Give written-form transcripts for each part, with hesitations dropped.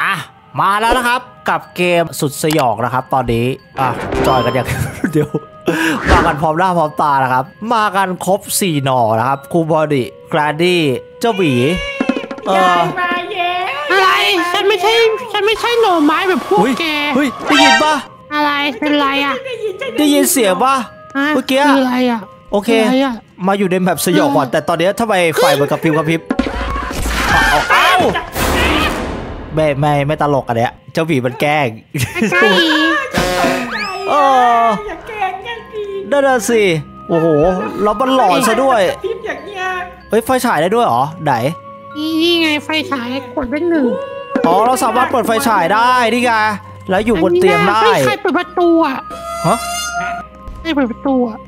มาแล้วนะครับกับเกมสุดสยองนะครับตอนนี้จอยกันอย่าง เดี๋ยวมากันพร้อมหน้าพร้อมตานะครับมากันครบ4หน่อนะครับครูบอดี้แกรนดี้เจ้าหวีมาเย้อะไรฉันไม่ใช่หน่อไม้แบบพวกแกเฮ้ยได้ยินปะอะไรเป็นไรอ่ะได้ยินเสียงปะเมื่อกี้อะไรอ่ะโอเคมาอยู่ในแบบสยองก่อนแต่ตอนนี้ทำไมไฟมันกระพริบไม่ตลกอันเนี้ยเจ้าหวีมันแกล้งอย่าแกล้งกันดินั่นน่ะสิโอ้โหแล้วมันหลอนซะด้วยเฮ้ยไฟฉายได้ด้วยเหรอไหนนี่ไงไฟฉายกดเป็น1 เราสามารถเปิดไฟฉายได้นี่ไงแล้วอยู่บนเตียงได้ใครเปิดประตูอ่ะฮะใครเปิดประตูอ่ะ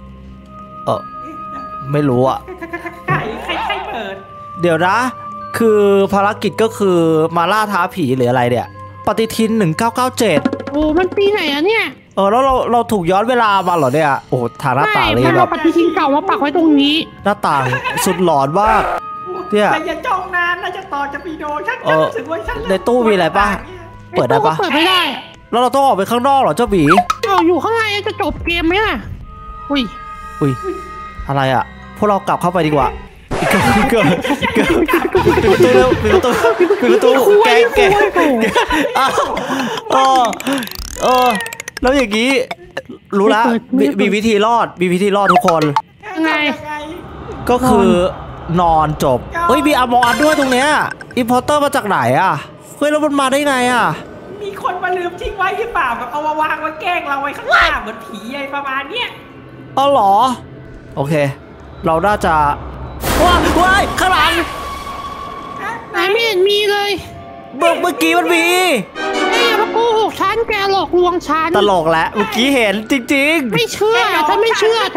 ไม่รู้อ่ะใครเปิดเดี๋ยวนะคือภารกิจก็คือมาล่าท้าผีหรืออะไรเนี่ยปฏิทิน1997 โอ้มันปีไหนอะเนี่ยแล้วเราถูกย้อนเวลามาเหรอเนี่ยโอ้ทางหน้าต่างเลยแบบปฏิทินเก่ามาปักไว้ตรงนี้หน้าต่างสุดหลอนมากเนี่ยอย่าจ้องนานนะจะต่อจะปีโดฉันรู้สึกว่าฉันในตู้มีอะไรป่ะเปิดได้ป่ะเปิดไม่ได้แล้วเราต้องออกไปข้างนอกเหรอเจ้าหวีอยู่ข้างในจะจบเกมไหมล่ะอุ้ยอะไรอ่ะพวกเรากลับเข้าไปดีกว่าเกิดปิดประตูแกแล้วอย่างนี้รู้ละมีวิธีรอดทุกคนไงก็คือนอนจบมีอมอร์ด้วยตรงเนี้ยอิมพอร์เตอร์มาจากไหนอ่ะแล้วมันมาได้ไงอ่ะมีคนมาลืมทิ้งไว้หรือเปล่าแบบเอามาวางไว้แกล้งเราไว้ข้างหน้าเหมือนผีอะไรประมาณเนี้ยเหรอโอเคเราน่าจะว้ายข้างหลังไม่เห็นมีเลยเมื่อกี้มันมีมาโกหกฉันแกหลอกลวงฉันตลกแล้วเมื่อกี้เห็นจริงๆไม่เชื่อฉันไม่เชื่อ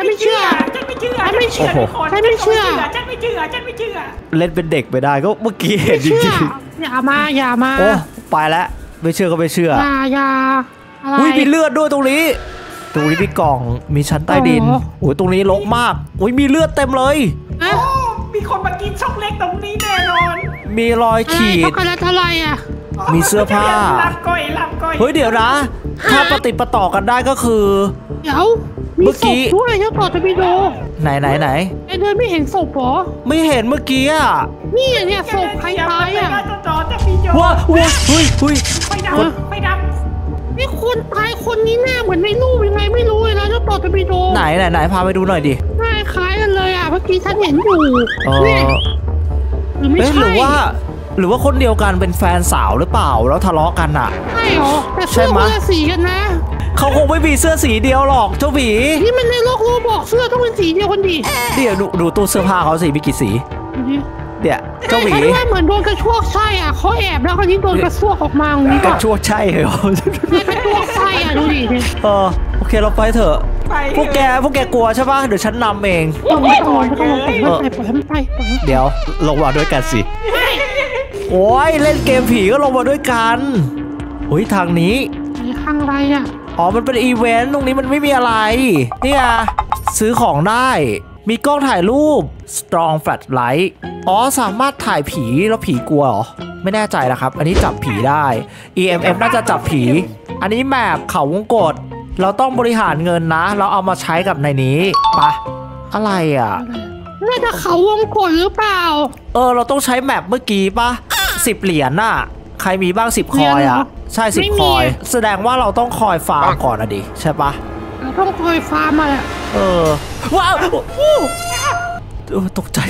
เล่นเป็นเด็กไปได้ก็เมื่อกี้เห็นจริงๆอย่ามาโอ้ไปแล้วไม่เชื่อก็ไม่เชื่ออย่ามีเลือดด้วยตรงนี้มีกล่องมีชั้นใต้ดินตรงนี้รกมากมีเลือดเต็มเลยมีคนมากินช็อกเล็กตรงนี้แน่นอนมีรอยขีดช็อกโกแลตอะไรอ่ะมีเสื้อผ้าลับก้อยเดี๋ยวนะถ้าปฏิปต่อกันได้ก็คือเดี๋ยวมีศพด้วยเจ้าต่อจะไปดูไหนเดินไม่เห็นศพหรอไม่เห็นเมื่อกี้อ่ะนี่เนี่ยศพใครตายอ่ะว้าเฮ้ยไฟดับนี่คนตายคนนี้หน้าเหมือนในรูปยังไงไม่รู้เลยนะเจ้าต่อจะไปดูไหนพาไปดูหน่อยดิหน้าคล้ายกันเลยอ่ะเมื่อกี้ฉันเห็นอยู่หรือไม่ใช่หรือว่าคนเดียวกันเป็นแฟนสาวหรือเปล่าแล้วทะเลาะกันอ่ะใช่หรอแต่เสื้อคนละสีกันนะเขาคงไม่มีเสื้อสีเดียวหรอกเจ้าหวีนี่มันในโลกบอกเสื้อต้องเป็นสีเดียวกันดิเดี๋ยวดูตู้เสื้อผ้าเขาสีมีกี่สีเดี๋ยวเจ้าหวีว่าเหมือนโดนกระชวกไส้อ่ะเขาแอบแล้วคนนี้โดนกระชวกออกมาอย่างนี้กระชวกไส้เหรอกระชวกไส้อ่ะดูดิโอเคเราไปเถอะพวกแกกลัวใช่ป่ะเดี๋ยวฉันนำเองไปเดี๋ยวลงมาด้วยกันสิโอ้ยเล่นเกมผีก็ลงมาด้วยกันทางนี้ทางอะไรอ่ะมันเป็นอีเวนต์ตรงนี้มันไม่มีอะไรนี่ไงซื้อของได้มีกล้องถ่ายรูป strong flashlight สามารถถ่ายผีแล้วผีกลัวเหรอไม่แน่ใจนะครับอันนี้จับผีได้ EMF น่าจะจับผีอันนี้แมปเขาวงกตเราต้องบริหารเงินนะเราเอามาใช้กับในนี้ปะอะไรอ่ะน่าจะเขาวงกตหรือเปล่าเราต้องใช้แมปเมื่อกี้ปะ10 เหรียญน่ะใครมีบ้าง10 คอยอ่ะใช่10 คอยแสดงว่าเราต้องคอยฟาร์มก่อนอะดิใช่ปะเราต้องคอยฟาร์มอ่ะว้าวตกใจ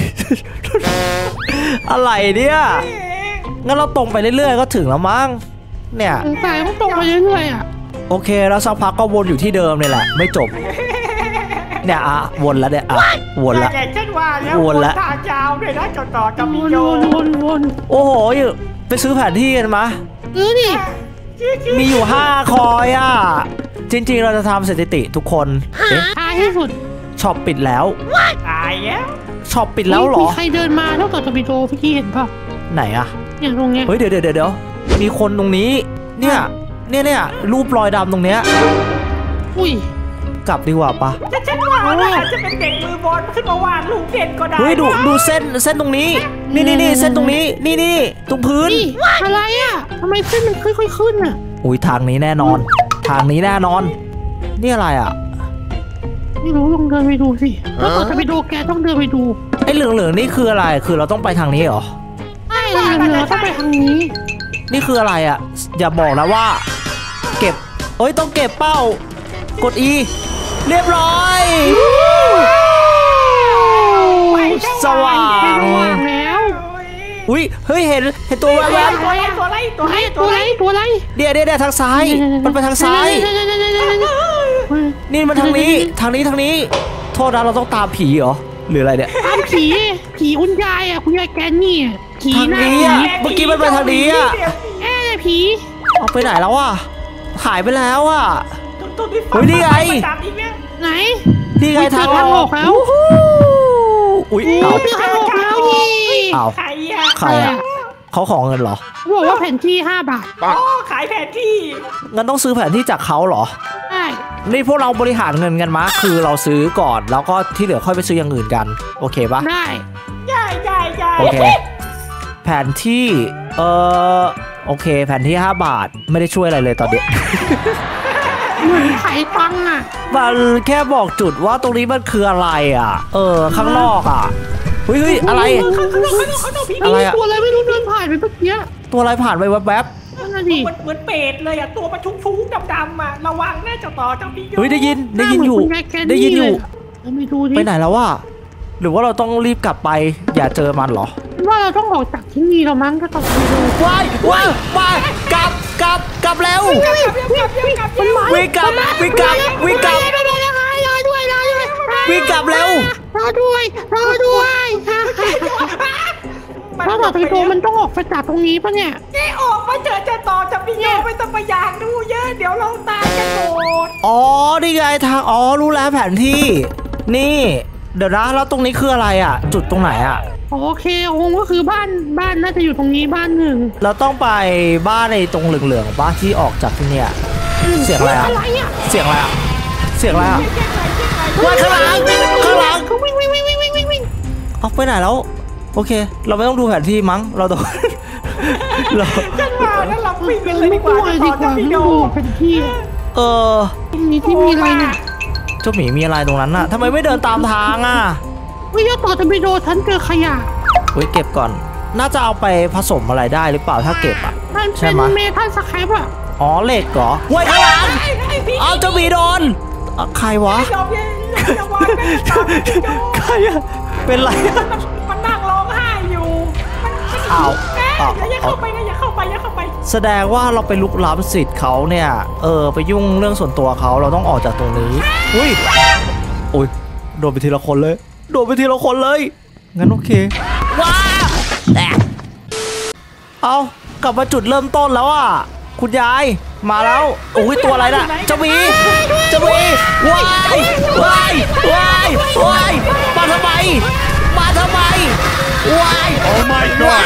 อะไรเนี่ยงั้นเราตรงไปเรื่อยๆก็ถึงแล้วมั้งเนี่ยสายต้องตรงไปเรื่อยๆอ่ะโอเคแล้วสักพักก็วนอยู่ที่เดิมเลยแหละไม่จบเนี่ยวนแล้วเนี่ยวนแล้ววนแล้วทางยาวเลยนะต่อจะมีโยนโอ้โหไปซื้อแผนที่กันมะดิมีอยู่5 คอยจริงๆเราจะทำสถิติทุกคนตายที่สุดช็อปปิดแล้วตายแล้วช็อปปิดแล้วหรอมีใครเดินมาเท่ากับจะไปโดพี่เห็นป่ะไหนอย่างตรงเนี้ยเดี๋ยวมีคนตรงนี้เนี่ยรูปรอยดำตรงเนี้ยกลับดีกว่าปะฉันว่าอาจจะเป็นเด็กมือบอลขึ้นมาวาดรูปเด่นก็ได้เฮ้ยดูเส้นตรงนี้นี่เส้นตรงนี้นี่ตรงพื้นนี่อะไรอ่ะทำไมเส้นมันค่อยๆขึ้นอ่ะอุ้ยทางนี้แน่นอน ทางนี้แน่นอน นี่อะไรอ่ะไม่รู้ลองเดินไปดูสิถ้าเกิดจะไปดูแกต้องเดินไปดูไอ้เหลืองๆนี่คืออะไรคือเราต้องไปทางนี้เหรอใช่เลยเราต้องไปทางนี้นี่คืออะไรอ่ะอย่าบอกนะว่า เก็บเอ้ยต้องเก็บเป้ากด E เรียบร้อยสว่างว่างแล้วอุ้ยเฮ้ยเห็นตัวแวบตัวอะไรๆเดี๋ยวทางซ้ายมันไปทางซ้ายนี่มันทางนี้โทษนะเราต้องตามผีเหรอหรืออะไรเนี่ยตามผีคุณยายอ่ะคุณยายแกนี่อ่ะผีทางนะนี้อ่ะเมื่อกี้มันไปทางนี้อ่ะผีเอาไปไหนแล้วอ่ะหายไปแล้วอ่ะไหนนี่ไงทางออกแล้วอุ้ยเอาเอาไปทางออกแล้วนี่เอาใครใครอ่ะเขาขอเงินเหรอบอกว่าแผ่นที่5 บาทขายแผนที่งั้นต้องซื้อแผนที่จากเขาเหรอใช่นี่พวกเราบริหารเงินกันมาคือเราซื้อก่อนแล้วก็ที่เหลือค่อยไปซื้ออย่างอื่นกันโอเคปะได้ใหญ่โอเคแผนที่โอเคแผนที่5 บาทไม่ได้ช่วยอะไรเลยตอนนี้เหมือนขายตังค์อ่ะมันแค่บอกจุดว่าตรงนี้มันคืออะไรอ่ะข้างนอกอ่ะเฮ้ยอะไร อะไรอะตัวอะไรไม่รู้เดินผ่านไปเมื่อกี้ตัวอะไรผ่านไปแวบนั่นน่ะดิเหมือนเป็ดเลยอ่ะตัวมันชุ่งๆดำๆอ่ะระวังน่าจะต่อเจ้าพี่ๆเฮ้ยได้ยินอยู่หน้าเหมืนคุณยายแกได้ยินอยู่เราไปดูดิไปไหนแล้ววะหรือว่าเราต้องรีบกลับไปอย่าเจอมันเหรอว่าเราต้องออกจากที่นี่เรามั้งก็ต้องไปดูว้ายกลับแล้วมันมาวิ่งกลับรอด้วยวิ่งกลับแล้วรอด้วยถ้าต่อไปโดมันต้องออกไปจากตรงนี้ปะเนี่ยออกมาจะต่อจะพี่โยไม่ต้องไปอยากดูเยอะเดี๋ยวเราตายกันหมดอ๋อนี่ไงทางรู้แล้วแผนที่ นี่เดี๋ยวนะแล้วตรงนี้คืออะไรอ่ะ จุดตรงไหนอ่ะโอเคคงก็คือบ้านน่าจะอยู่ตรงนี้บ้านหนึ่งเราต้องไปบ้านในตรงเหลืองๆบ้านที่ออกจากที่เนี่ยเสียงอะไรอ่ะอะไรอ่ะเสียงอะไรอ่ะว้ายข้างหลังเขาวิ่งเอาไปไหนแล้วโอเค เราไม่ต้องดูแผนที่มั้งเราต้อง เราจังหวะนั้นเราวิ่งกันเลยไม่ดีกกลัว่าวดีจะต่อกว่าจะพี่ไม่โยดูเป็นที่ ที่มีอะไรเนี่ยเจ้าหมีมีอะไรตรงนั้นน่ะทำไมไม่เดินตามทางอ่ะวิยต่อจะไปโดฉันเจอขยะเฮ้ยเก็บก่อน น่าจะเอาไปผสมอะไรได้หรือเปล่าถ้าเก็บอ่ะมันใช่เป็นไหมเมทัลสแครปอ่ะอ๋อเหล็กเหรอเว้ยข้างหลังเอาเจ้าหมีโดนใครวะยอมอย่าวันพี่โยใครอะเป็นไรอะมันนั่งร้องไห้อยู่อย่าเข้าไปแสดงว่าเราไปลุกล้ำสิทธิ์เขาเนี่ยไปยุ่งเรื่องส่วนตัวเขาเราต้องออกจากตรงนี้อุ้ยโดนไปทีละคนเลยงั้นโอเคว้าเอากลับมาจุดเริ่มต้นแล้วอ่ะคุณยายมาแล้วโอ้ยตัวอะไรน่ะเจ้าหมีว้ายมาทำไมว้ายโอ้ my god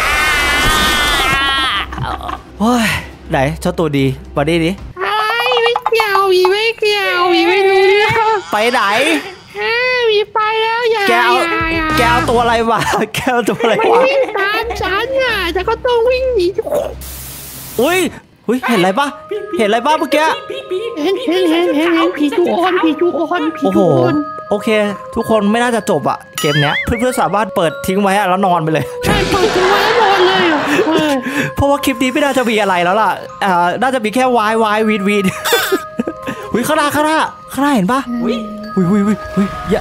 เฮ้ยไหนเจ้าตัวดีมาดิอะไรไม่เกี่ยววีไม่รู้เรื่องไปไหนวีไปแล้วอย่าแกเอาตัวอะไรมาแกเอาตัวอะไรไม่วะวิ่งตามฉันอ่ะแต่ก็ต้องวิ่งหนีอุ้ยเห็นอะไรปะเมื่อกี้เห็นผีจูออนโอ้โหโอเค ทุกคนไม่น่าจะจบอะเกมเนี้ยเพื่อนๆสามารถเปิดทิ้งไว้แล้วนอนไปเลยใช่เปิดทิ้งไว้แล้วนอนเลยอ่ะเพราะว่าคลิปนี้ไม่น่าจะมีอะไรแล้วล่ะน่าจะมีแค่วายวีดอุ้ยข้างหน้าเห็นปะอุ้ยอย่า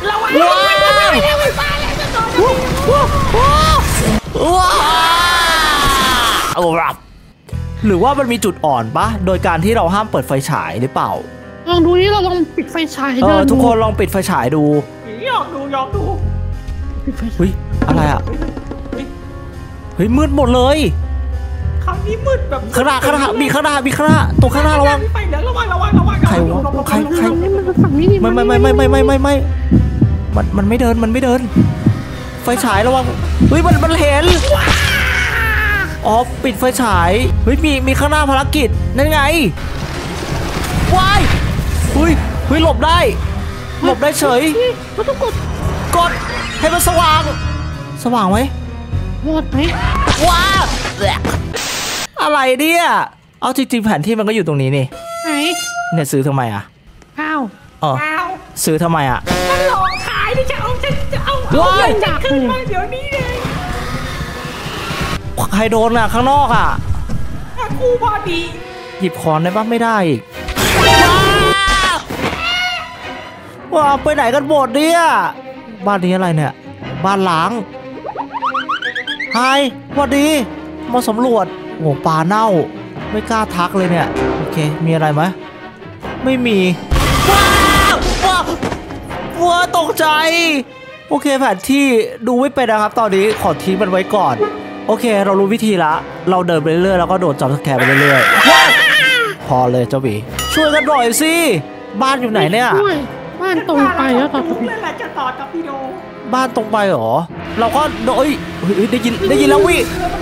ว้าวหรือว่ามันมีจุดอ่อนปะโดยการที่เราห้ามเปิดไฟฉายหรือเปล่าลองดูนี่เราลองปิดไฟฉายทุกคนลองปิดไฟฉายดูยอมดูเฮ้ยอะไรอ่ะเฮ้ยมืดหมดเลยคราวนี้มืดแบบข้างหน้าตรงข้างหน้าระวังไปเดี๋ยวระวังใครวะใครนี่มันฝั่งนี้ดิไม่มันไม่เดินไฟฉายระวังเฮ้ยมันเห็นอ๋อปิดไฟฉายเฮ้ยมีข้างหน้าภารกิจนั่นไงว้ายเฮ้ยเฮ้ยหลบได้เฉยเราต้องกดให้มันสว่างไหมหมดไหมว้าอะไรเนี่ยเอาจริงๆแผนที่มันก็อยู่ตรงนี้นี่ไหนเนี่ยซื้อทำไมอ่ะอ้าวอ๋อเอาซื้อทำไมอ่ะฉันหลอกขายดิจะเอาเงินจากขึ้นมาเดี๋ยวนี้เลยใครโดนอ่ะข้างนอกอ่ะกูพอดีหยิบค้อนได้ปะไม่ได้อีกว้าวไปไหนกันหมดเนี่ยบ้านนี้อะไรเนี่ยบ้านล้างไฮสวัสดีมาสำรวจโอ้ปลาเน่าไม่กล้าทักเลยเนี่ยโอเคมีอะไรไหมไม่มีว้าวตกใจโอเคแผนที่ดูไม่เป็นนะครับตอนนี้ขอทิ้งมันไว้ก่อนโอเคเรารู้วิธีละเราเดินไปเรื่อยๆแล้วก็โดดจับสแกนไปเรื่อยๆพอเลยเจ้าบีช่วยกันหน่อยสิบ้านอยู่ไหนเนี่ยด้วยบ้านตรงไปแล้วต่อรู้เลยแหละจะต่อกับพี่โดบ้านตรงไปเหรอเราก็โดยได้ยินแล้ววิ่ง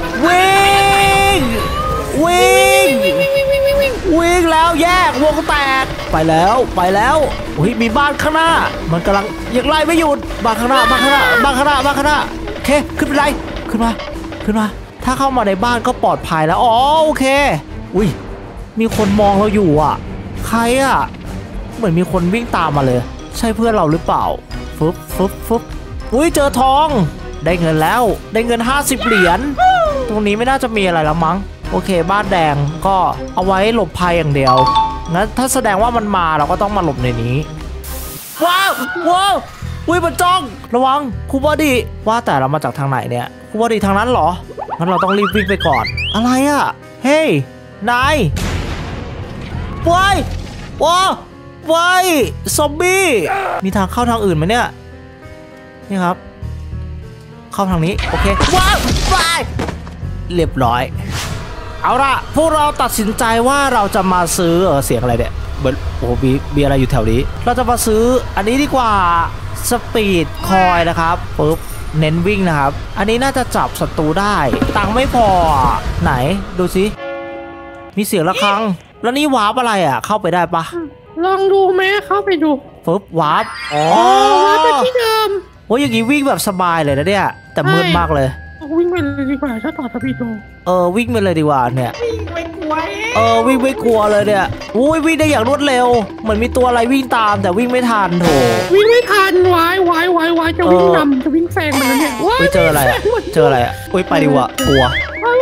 แล้วแยกวงแตกไปแล้วโอ้ยมีบ้านข้างหน้ามันกำลังยังไล่ไม่หยุดบ้านข้างหน้าโอเคขึ้นไปไล่ขึ้นมาถ้าเข้ามาในบ้านก็ปลอดภัยแล้วอ๋อโอเคอุ้ยมีคนมองเราอยู่อ่ะใครอ่ะเหมือนมีคนวิ่งตามมาเลยใช่เพื่อนเราหรือเปล่าฟึบอุ้ยเจอทองได้เงินแล้วได้เงิน50เหรียญตรงนี้ไม่น่าจะมีอะไรแล้วมั้งโอเคบ้านแดงก็เอาไว้หลบภัยอย่างเดียวงั้นถ้าแสดงว่ามันมาเราก็ต้องมาหลบในนี้ว้าวอุ้ยมันจ้องระวังครูบอดี้ว่าแต่เรามาจากทางไหนเนี่ยครูบอดี้ทางนั้นเหรองั้นเราต้องรีบวิ่งไปก่อนอะไรอ่ะเฮ้ยนายว้ายซอมบี้มีทางเข้าทางอื่นไหมเนี่ยนี่ครับเข้าทางนี้โอเคว้าวไปเรียบร้อยเอาล่ะพวกเราตัดสินใจว่าเราจะมาซื้อเสียงอะไรเนี่ยเหมือนโอ้มีอะไรอยู่แถวนี้เราจะมาซื้ออันนี้ดีกว่าสปีดคอยนะครับปุ๊บเน้นวิ่งนะครับอันนี้น่าจะจับศัตรูได้ตังค์ไม่พอไหนดูสิมีเสียงระฆังแล้วนี่วาร์ปอะไรอ่ะเข้าไปได้ปะลองดูแม่เข้าไปดูปุ๊บวาร์ปอ๋อวาร์ปไปที่เดิมโอ้ยอย่างงี้วิ่งแบบสบายเลยนะเนี่ยแต่มืดมากเลยวิ่งไปเลยดีกว่าถ้าต่อทบีโดวิ่งไปเลยดีกว่าเนี่ยวิ่งไม่กลัววิ่งไม่กลัวเลยเนี่ยอุ้ยวิ่งได้อย่างรวดเร็วเหมือนมีตัวอะไรวิ่งตามแต่วิ่งไม่ทันโถวิ่งไม่ทันวายจะวิ่งนำจะวิ่งแซงมันแล้วเนี่ยว้ายเจออะไรอ่ะอุ้ยไปดีกว่ากลัว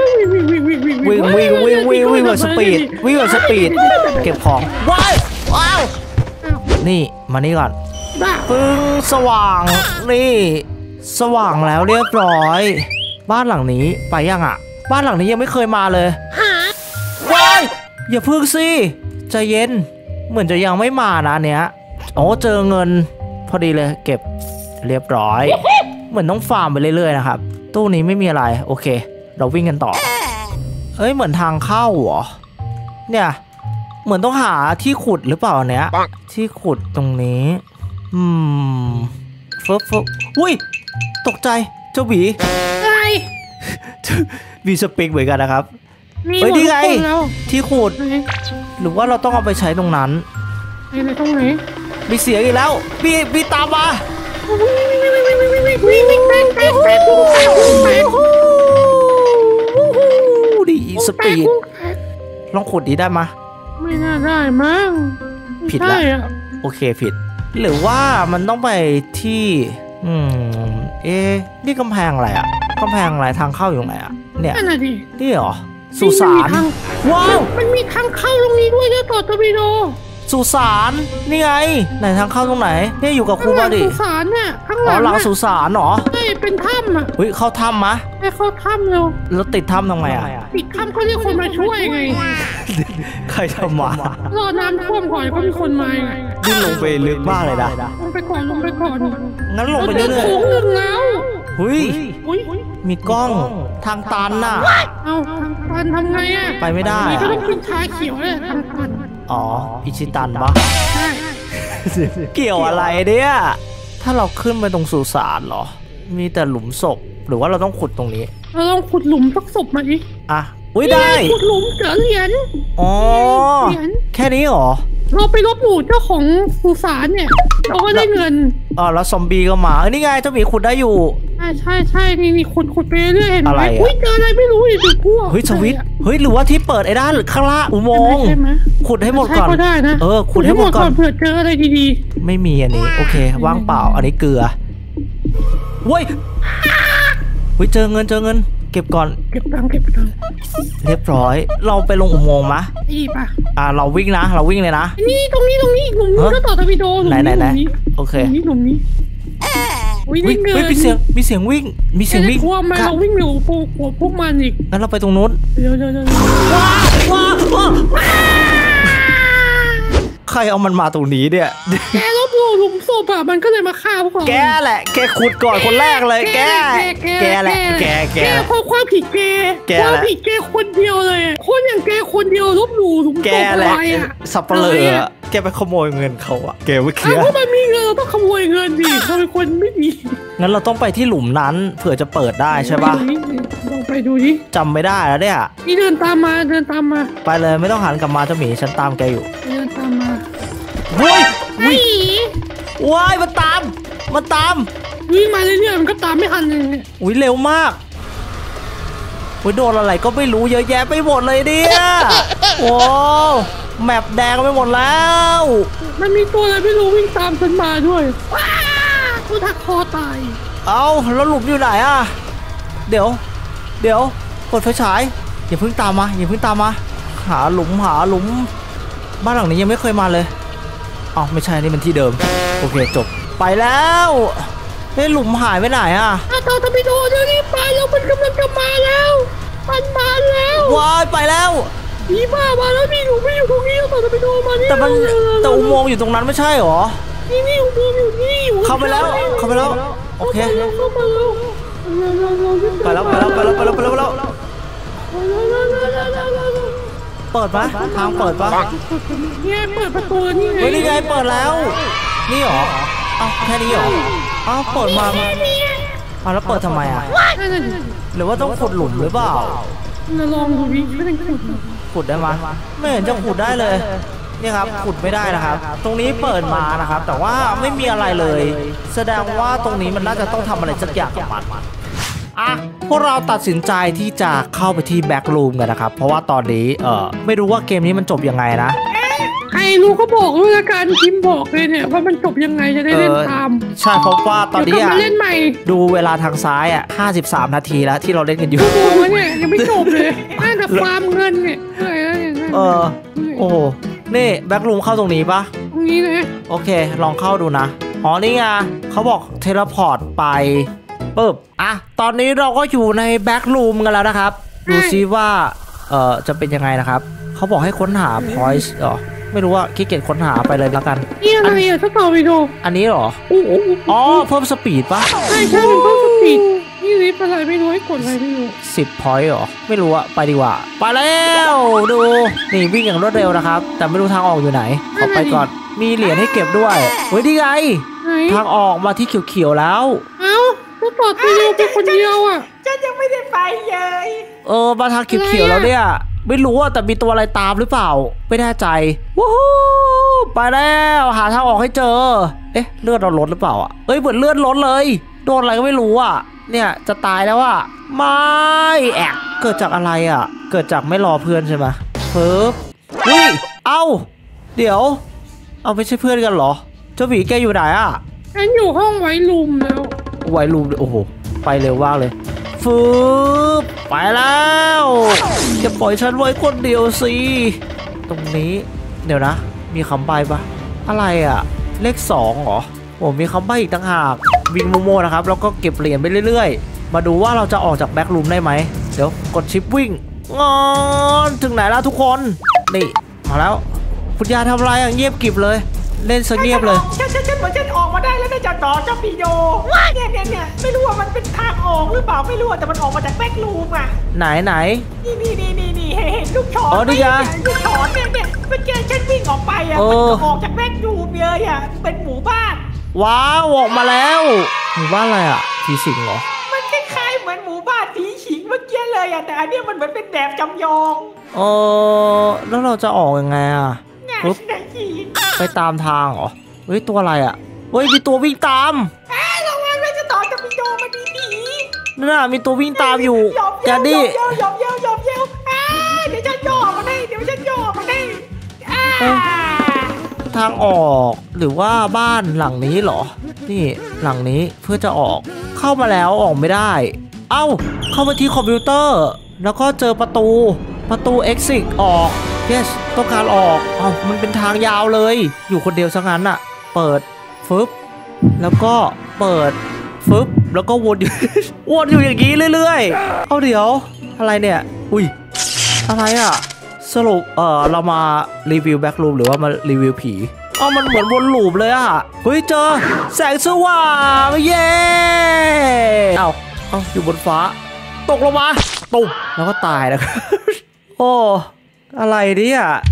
วิ่งแบบสปีดเก็บของว้าวนี่มานี่ก่อนปึ้งสว่างนี่สว่างแล้วเรียบร้อยบ้านหลังนี้ไปยังอ่ะบ้านหลังนี้ยังไม่เคยมาเลยว้ายอย่าพึ่งสิใจเย็นเหมือนจะยังไม่มานะเนี้ยโอ้เจอเงินพอดีเลยเก็บเรียบร้อยเหมือนต้องฟาร์มไปเรื่อยๆนะครับตู้นี้ไม่มีอะไรโอเคเราวิ่งกันต่อเหมือนทางเข้าเหรอเนี่ยเหมือนต้องหาที่ขุดหรือเปล่าเนี้ยที่ขุดตรงนี้ฟึบอุ้ยตกใจเจ้าหวีอะไรมีสปริงเหมือนกันนะครับนี่ไงที่ขุดหรือว่าเราต้องเอาไปใช้ตรงนั้นตรงไหนมีเสียงอีกแล้วมีตามมาดีสปีดลองขุดดีได้ไหมไม่น่าได้มั้งผิดแล้วโอเคผิดหรือว่ามันต้องไปที่นี่กำแพงอะไรอ่ะกำแพงอะไรทางเข้าอยู่ไหนอ่ะเนี่ยนี่เหรอสุสานว้าวมันมีทางเข้าตรงนี้ด้วยนะต่อทบีโดสุสานนี่ไงไหนทางเข้าตรงไหนนี่อยู่กับครูบอดี้สุสานเนี่ยข้างหลังสุสานเหรอใช่เป็นถ้ำอ่ะเข้าถ้ำมะเข้าถ้ำแล้วติดถ้ำทำไงอ่ะติดถ้ำก็เรียกคนมาช่วยไงใครทำมารอน้ำท่วมก่อนก็มีคนมาไงนี่ลงไปลึกมากเลยนะลงไปก่อนงั้นลงไปเรื่อยๆโค้งหนึ่งแล้วมีกล้องทางตันน่ะเอาทางตันทำไงอ่ะไปไม่ได้ก็ต้องกินชาเขียวเลยทางตันอ๋ออิชิตันปะใช่เกี่ยวอะไรเนี่ยถ้าเราขึ้นไปตรงสุสานเหรอมีแต่หลุมศพหรือว่าเราต้องขุดตรงนี้เราต้องขุดหลุมสักศพมาดิอุ้ยได้ขุดหลุมเจอเหรียญอ๋อเหรียญแค่นี้เหรอเราไปลบหลู่เจ้าของสุสานเนี่ยเราก็ได้เงินอ๋อแล้วซอมบี้ก็มานี่ไงเจ้าหมีขุดได้อยู่ใช่นี่ขุดไปเรื่อยเห็นไหอะไรมอะอุ้ยเจออะไรไม่รู้อีกพวกเฮ้ยสวิตช์เฮ้ยหรือว่าที่เปิดไอ้ด้านข้างล่างอุโมงค์ใช่ไหมขุดให้หมดก่อนใช่ก็ได้นะขุดให้หมดก่อนเผื่อเจออะไรดีไม่มีอันนี้โอเคว่างเปล่าอันนี้เกลือเว้ยเจอเงินเก็บก่อนๆเก็บตังค์เรียบร้อยเราไปลงอุโมงค์มะดีป่ะเราวิ่งเลยนะนี่ตรงนี้หลุมนี้ก็ต่อตะวิโดหลุมไหนนี้โอเคหลุมนี้อุ้ยได้เงินเฮ้ยมีเสียงวิ่งพวกมันเราวิ่งเร็วพวกมันอีกงั้นเราไปตรงนู้นเดี๋ยวว้าใครเอามันมาตรงนี้เนี่ยแกลบหลู่หลุมศพมันก็เลยมาฆ่าพวกเราแกแหละแกขุดก่อนคนแรกเลยแกแหละแกเพราะความผิดความผิดแกคนเดียวเลยคนอย่างแกคนเดียวลบหลู่หลุมศพแกแหละอะไรอ่ะสับเปลือแกไปขโมยเงินเขาอะแกไม่เคลียร์เพราะมันมีเงินเราต้องขโมยเงินดิเขาเป็นคนไม่ดีงั้นเราต้องไปที่หลุมนั้นเผื่อจะเปิดได้ใช่ป่ะลองไปดูดิจำไม่ได้แล้วเนี่ยนี่เดินตามมาไปเลยไม่ต้องหันกลับมาเจ้าหมีฉันตามแกอยู่เดินตามมาเฮ้ยไอ้ว้ายมันตามวิ่งมาเรื่อยๆมันก็ตามไม่ทันเลยอุ้ยเร็วมากโดนอะไรก็ไม่รู้เยอะแยะไปหมดเลยเนี่ยโอ้แมปแดงไปหมดแล้วมันมีตัวอะไรไม่รู้วิ่งตามฉันมาด้วยว้ากูทักคอตายเอาแล้วหลุมอยู่ไหนอ่ะเดี๋ยวกดไฟฉายอย่าเพิ่งตามมาหาหลุมบ้านหลังนี้ยังไม่เคยมาเลยอ๋อไม่ใช่นี่มันที่เดิมโอเคจบไปแล้วหลุมหายไปไหนอ่ะต่อตะบิโดเดี๋ยวนี้ไปแล้วมันกำลังจะมาแล้วมันมาแล้วว้ายไปแล้วผีบ้ามาแล้วนี่หนูไม่อยู่ตรงนี้ต่อตะบิโดมานี่แต่อุโมงค์อยู่ตรงนั้นไม่ใช่หรอนี่อุโมงค์อยู่นี่เข้าไปแล้วโอเคเข้ามาแล้วไปแล้วเปิดปะทางเปิดปะเนี่ยเปิดประตูนี่ไงนี่ไงเปิดแล้วนี่หรอแค่นี้หรอเปิดมาแล้วเปิดทำไมอ่ะหรือว่าต้องขุดหลุมหรือเปล่าลองดูดิไม่ได้ขุดได้ไหมไม่เห็นจะขุดได้เลยนี่ครับขุดไม่ได้นะครับตรงนี้เปิดมานะครับแต่ว่าไม่มีอะไรเลยแสดงว่าตรงนี้มันน่าจะต้องทำอะไรสักอย่างกับมันพวกเราตัดสินใจที่จะเข้าไปที่แบ็กรูมกันนะครับเพราะว่าตอนนี้ไม่รู้ว่าเกมนี้มันจบยังไงนะใครรู้ก็บอกด้วยละกันพิมพ์บอกเลยเนี่ยว่ามันจบยังไงจะได้เล่นตามใช่เพราะว่าตอนนี้เล่นใหม่ดูเวลาทางซ้าย53 นาทีแล้วที่เราเล่นกันอยู่เนี่ยยังไม่จบเลยน่าจะฟาร์มเงินเนี่ยโอ้นี่แบ็กรูมเข้าตรงนี้ปะตรงนี้เลยโอเคลองเข้าดูนะนี่ไงเขาบอกเทเลพอร์ตไปปึ๊บตอนนี้เราก็อยู่ในแบ็กรูมกันแล้วนะครับดูซิว่าจะเป็นยังไงนะครับเขาบอกให้ค้นหา point ไม่รู้ว่าขี้เกียจค้นหาไปเลยแล้วกันนี่อะไรถ้าต่อไปดูอันนี้เหรอเพิ่มสปีดปะใช่มันเพิ่มสปีดนี่ลิฟต์อะไรไม่รู้ให้กดอะไรไม่รู้ 10 point เหรอไม่รู้อะไปดีกว่าไปแล้วดูนี่วิ่งอย่างรวดเร็วนะครับแต่ไม่รู้ทางออกอยู่ไหนขอไปก่อนมีเหรียญให้เก็บด้วยเฮ้ยนี่ไงทางออกมาที่เขียวๆแล้วก็ต่อไปดูไปคนเดียวฉันยังไม่ได้ไปเลยมาทางเขียวๆแล้วเนี่ยไม่รู้ว่าแต่มีตัวอะไรตามหรือเปล่าไม่แน่ใจว้าวไปแล้วหาทางออกให้เจอเลือดเราลดหรือเปล่าเหมือนเลือดลดเลยโดนอะไรก็ไม่รู้เนี่ยจะตายแล้วไม่เกิดจากอะไรเกิดจากไม่รอเพื่อนใช่ไหมอุ้ยเดี๋ยวไม่ใช่เพื่อนกันเหรอเจ้าหมีแกอยู่ไหนฉันอยู่ห้องไวรูมแล้วไวรูมโอ้โหไปเร็วมากเลยไปแล้วอย่าปล่อยฉันไว้คนเดียวสิตรงนี้เดี๋ยวนะมีคำใบ้ปะอะไรเลข2เหรอมีคำใบ้อีกต่างหากวิ่งโมนะครับแล้วก็เก็บเหรียญไปเรื่อยๆมาดูว่าเราจะออกจากแบ็กรูมได้ไหมเดี๋ยวกดชิปวิ่งถึงไหนแล้วทุกคนนี่มาแล้วคุณยาทำอะไรเงียบกริบเลยเล่นเงียบเลยฉันเหมือนฉันออกมาได้แล้วนะจ๊ะต่อเจ้าปีโดเนี่ยไม่รู้ว่ามันเป็นทางออกหรือเปล่าไม่รู้แต่มันออกมาจากแบ็กรูมไหนนี่เห็นลูกศรนี่ไงลูกศรเนี่ยเมื่อกี้ฉันวิ่งออกไปมันออกจากแบ็กรูมเลยเป็นหมู่บ้านว้าวออกมาแล้วหมู่บ้านอะไรผีสิงเหรอมันคล้ายๆเหมือนหมู่บ้านผีสิงเมื่อกี้เลยอะแต่อันเนี้ยมันเหมือนเป็นแบบจำยองแล้วเราจะออกยังไงอ่ะปุ๊บไหนสิไปตามทางเหรอเฮ้ยตัวอะไรอ่ะเฮ้ยมีตัววิ่งตามระวังนะจะต่อจะมีโดมันมีผีนั่นน่ะมีตัววิ่งตามอยู่หยอบแกเย้าดี้หยอบเย้าเดี๋ยวฉันย่อมาได้เดี๋ยวฉันย่อมาได้ทางออกหรือว่าบ้านหลังนี้เหรอนี่หลังนี้เพื่อจะออกเข้ามาแล้วออกไม่ได้ เอ้าเข้ามาที่คอมพิวเตอร์แล้วก็เจอประตู exit ออก yes ต้องการออกมันเป็นทางยาวเลยอยู่คนเดียวซะงั้นอะเปิดฟึบแล้วก็เปิดฟึบแล้วก็วนอยู่ วนอยู่อย่างนี้เรื่อยๆเอาเดี๋ยวอะไรเนี่ยอุ้ยอะไรอะสรุปเรามารีวิวแบ็กรูมหรือว่ามารีวิวผีมันเหมือนวนลูปเลยอะเฮ้ยเจอแสงสว่างเย้เอาอยู่บนฟ้าตกลงมาตุ๊บแล้วก็ตายนะครับ โอ้อะไรเนี่ย